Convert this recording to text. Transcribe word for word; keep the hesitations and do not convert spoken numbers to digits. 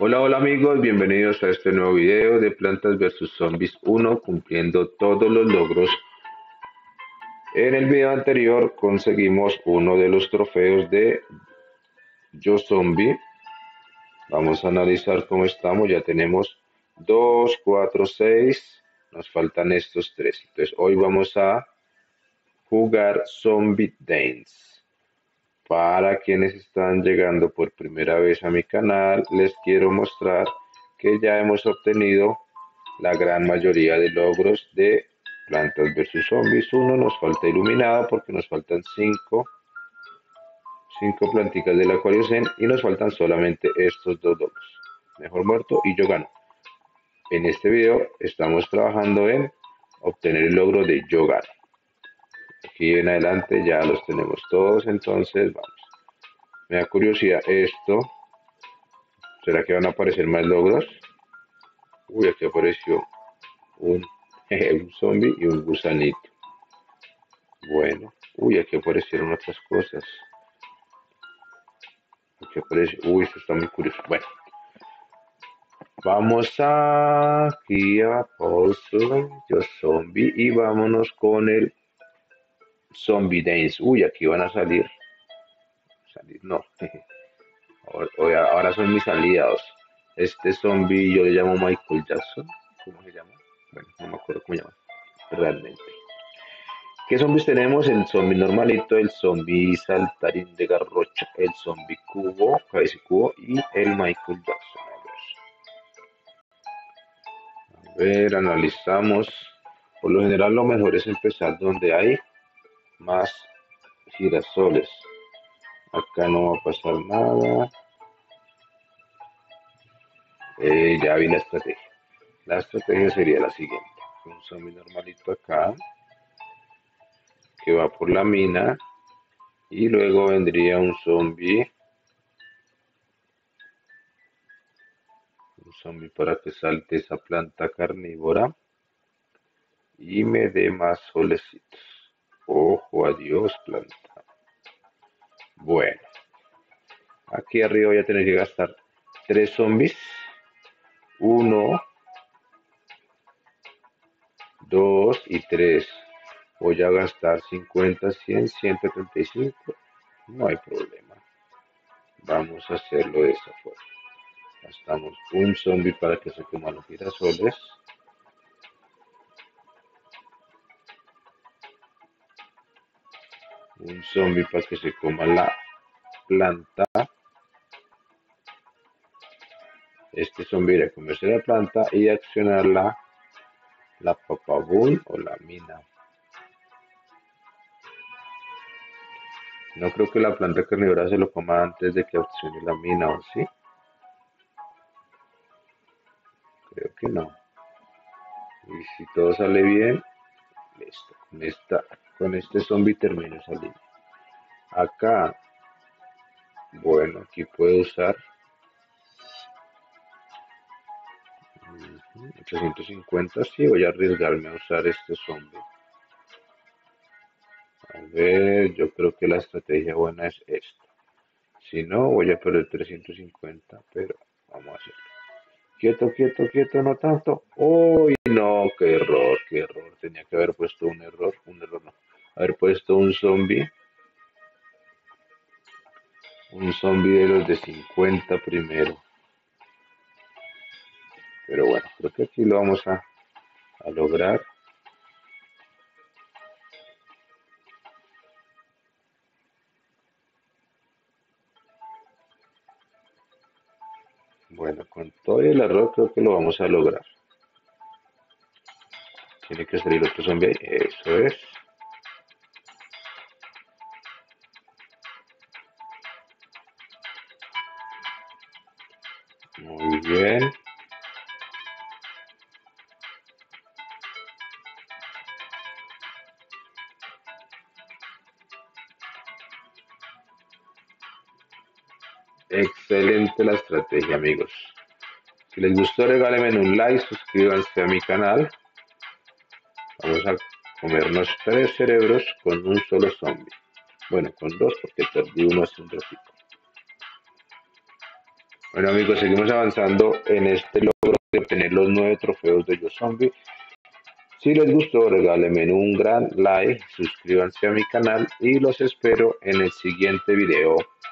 Hola, hola amigos, bienvenidos a este nuevo video de Plantas versus Zombies uno, cumpliendo todos los logros. En el video anterior conseguimos uno de los trofeos de Yo Zombie. Vamos a analizar cómo estamos, ya tenemos dos, cuatro, seis, nos faltan estos tres. Entonces hoy vamos a jugar Zombie Dance. Para quienes están llegando por primera vez a mi canal, les quiero mostrar que ya hemos obtenido la gran mayoría de logros de Plantas versus Zombies uno. Nos falta iluminado porque nos faltan cinco cinco plantitas del Aquario Zen y nos faltan solamente estos dos logros. Mejor muerto y yo gano. En este video estamos trabajando en obtener el logro de yo gano. Aquí en adelante ya los tenemos todos, entonces vamos. Me da curiosidad esto. ¿Será que van a aparecer más logros? Uy, aquí apareció un, un zombie y un gusanito. Bueno, uy, aquí aparecieron otras cosas. Aquí aparece, uy, esto está muy curioso. Bueno, vamos a, aquí a Puzzle, yo zombie, y vámonos con el Zombie Dance. Uy, aquí van a salir. Salir, no. Ahora, ahora son mis aliados. Este zombie yo le llamo Michael Jackson. ¿Cómo se llama? Bueno, no me acuerdo cómo se llama realmente. ¿Qué zombies tenemos? El zombie normalito, el zombie saltarín de garrocha, el zombie cubo, cabeza y cubo y el Michael Jackson. A ver, analizamos. Por lo general lo mejor es empezar donde hay más girasoles. Acá no va a pasar nada. Eh, ya vi la estrategia. La estrategia sería la siguiente. Un zombie normalito acá, que va por la mina. Y luego vendría un zombie un zombie para que salte esa planta carnívora y me dé más solecitos. Ojo, adiós, planta. Bueno, aquí arriba voy a tener que gastar tres zombies. Uno, dos y tres. Voy a gastar cincuenta, cien, ciento treinta y cinco. No hay problema. Vamos a hacerlo de esa forma. Gastamos un zombie para que se coman los girasoles. Un zombie para que se coma la planta. Este zombie irá a comerse la planta y accionar la, la papaboom o la mina. No creo que la planta carnívora se lo coma antes de que accione la mina, ¿o sí? Creo que no. Y si todo sale bien, listo. Con, esta, con este zombie termino saliendo. Acá, bueno, aquí puedo usar uh, ochocientos cincuenta. Sí, voy a arriesgarme a usar este zombie. A ver, yo creo que la estrategia buena es esta. Si no, voy a perder trescientos cincuenta, pero vamos a hacerlo. Quieto, quieto, quieto, no tanto. Uy, no, qué error, qué error. Tenía que haber puesto un error, un error no. Haber puesto un zombie, un zombie de los de cincuenta primero. Pero bueno, creo que aquí lo vamos a, a lograr. Bueno, con todo el error creo que lo vamos a lograr. Tiene que salir otro zombie ahí. Eso es. Muy bien. Excelente la estrategia, amigos. Si les gustó, regálenme un like, suscríbanse a mi canal. Vamos a comernos tres cerebros con un solo zombie. Bueno, con dos porque perdí uno hace un ratito. Bueno amigos, seguimos avanzando en este logro de obtener los nueve trofeos de Yo Zombie. Si les gustó, regálenme un gran like, suscríbanse a mi canal y los espero en el siguiente video.